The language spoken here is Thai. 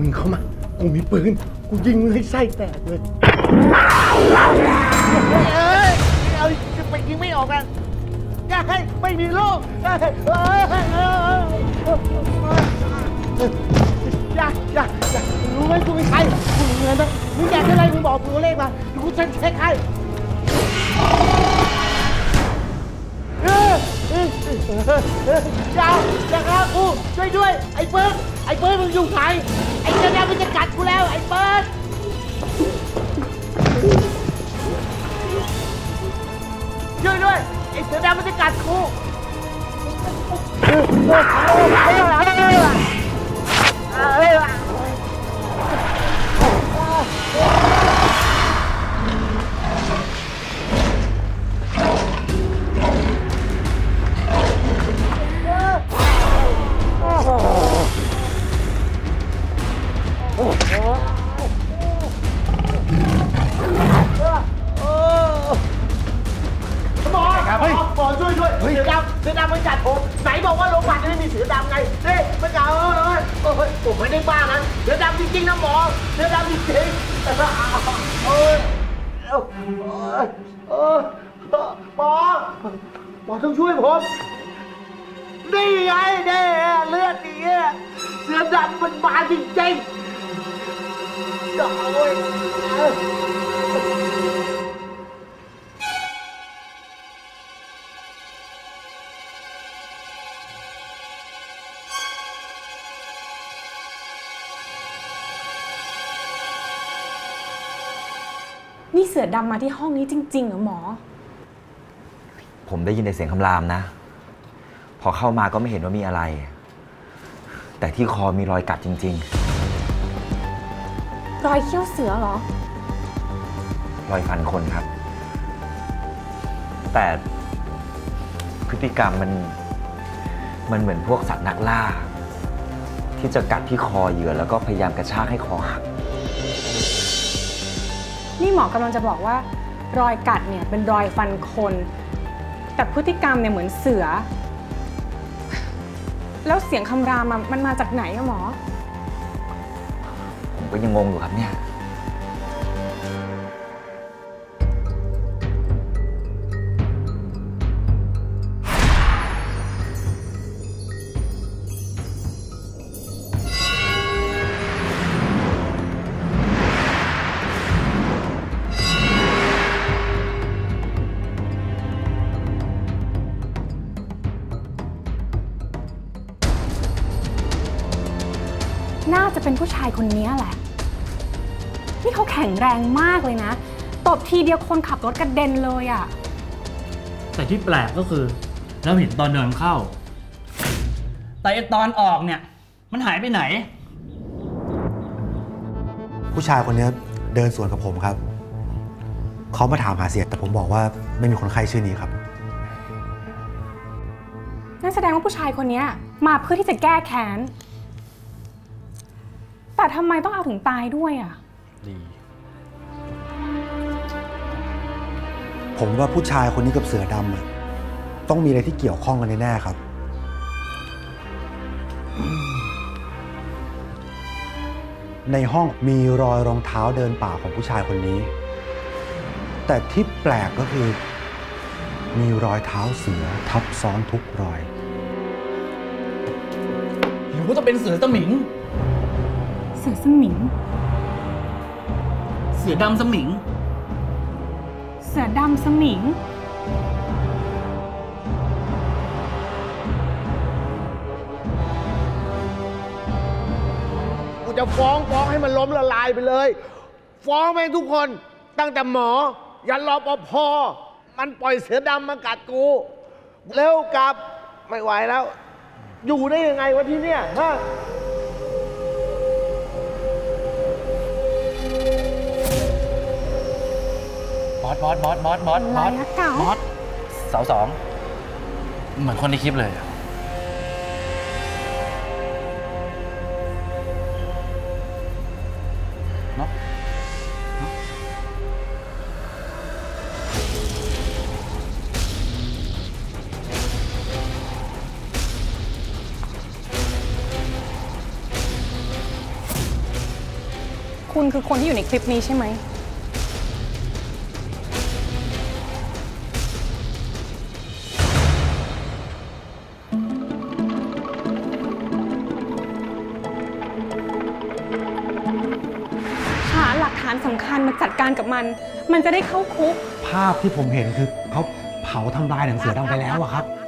มึงเข้ามากูมีปืนกูยิงมึงให้ไส้แตกเลยเอาไปยิงไม่ออกกันไม่มีลูกอย่ารู้ไหมกูเป็นใครกูมีเงินนะมึงอยากได้อะไรมึงบอกกูเลขมากูเช็คให้อย่าครับกูช่วยด้วยไอ้เบิร์ดมึงอยู่ไหนไอ้เจ้าแดงมันจะกัดกูแล้วไอ้เบิร์ดช่วยด้วยไอ้เสือดำมันจะกัดกูหมอช่วยด้วยเสือดำมันกัดผมไหนบอกว่าโรงพยาบาลจะไม่มีเสือดำไงนี่มันกัดผมไม่ได้บ้านะเสือดำจริงๆนะหมอเสือดำจริงๆหมอต้องช่วยผมนี่ไงเนี่ยเลือดนี่เสือดำมันมาจริงๆโอ้ยนี่เสือดำมาที่ห้องนี้จริงๆเหรอหมอผมได้ยินแต่เสียงคำรามนะพอเข้ามาก็ไม่เห็นว่ามีอะไรแต่ที่คอมีรอยกัดจริงๆรอยเขี้ยวเสือเหรอรอยฟันคนครับแต่พฤติกรรมมันเหมือนพวกสัตว์นักล่าที่จะกัดที่คอเหยื่อแล้วก็พยายามกระชากให้คอหักนี่หมอกำลังจะบอกว่ารอยกัดเนี่ยเป็นรอยฟันคนแต่พฤติกรรมเนี่ยเหมือนเสือแล้วเสียงคำรามมันมาจากไหนอะหมอผมก็ยังงงอยู่ครับเนี่ยน่าจะเป็นผู้ชายคนนี้แหละนี่เขาแข็งแรงมากเลยนะตบทีเดียวคนขับรถกระเด็นเลยอะแต่ที่แปลกก็คือเราเห็นตอนเดินเข้าแต่ตอนออกเนี่ยมันหายไปไหนผู้ชายคนนี้เดินสวนกับผมครับเขามาถามหาเสียแต่ผมบอกว่าไม่มีคนไข้ชื่อนี้ครับนั่นแสดงว่าผู้ชายคนนี้มาเพื่อที่จะแก้แค้นแต่ทำไมต้องเอาถึงตายด้วยอ่ะผมว่าผู้ชายคนนี้กับเสือดำต้องมีอะไรที่เกี่ยวข้องกันแน่ๆครับในห้องมีรอยรองเท้าเดินป่าของผู้ชายคนนี้แต่ที่แปลกก็คือมีรอยเท้าเสือทับซ้อนทุกรอยหรือว่าจะเป็นเสือสมิงเสือสมิงเสือดำสมิงเสือดำสมิงกูจะฟ้องให้มันล้มละลายไปเลยฟ้องแม่งทุกคนตั้งแต่หมอยันรปภ.มันปล่อยเสือดำมากัดกูเร็วกลับไม่ไหวแล้วอยู่ได้ยังไงวะที่เนี่ยฮะบอสเสาสองเหมือนคนในคลิปเลยเนาะคุณคือคนที่อยู่ในคลิปนี้ใช่ไหมหาหลักฐานสำคัญมาจัดการกับมัน มันจะได้เข้าคุกภาพที่ผมเห็นคือเขาเผาทำลายหนังเสือดำไปแล้วอะครับ